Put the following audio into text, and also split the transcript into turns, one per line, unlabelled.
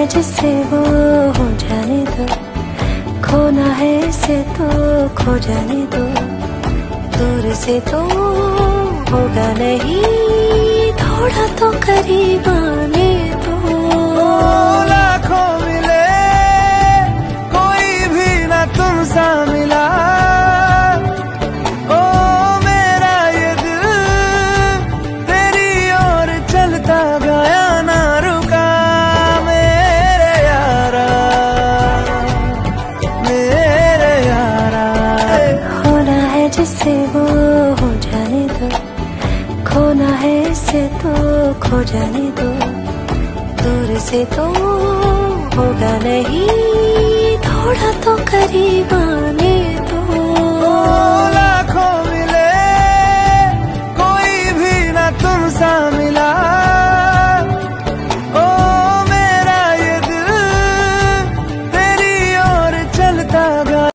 जिससे वो हो जाने दो, खोना है इसे तो खो जाने दो। दूर से तो होगा नहीं, थोड़ा तो करीब आने दो।
लाखों मिले कोई भी ना तुमसा मिला, ओ मेरा ये दिल तेरी ओर चलता गया ना रुका। मेरे यारा मेरे यारा,
होना है जिससे वो हो जाने दो, खोना है इसे तो खो जाने दो। दूर से तो होगा नहीं, थोड़ा तो करीब आने दो।
लाखों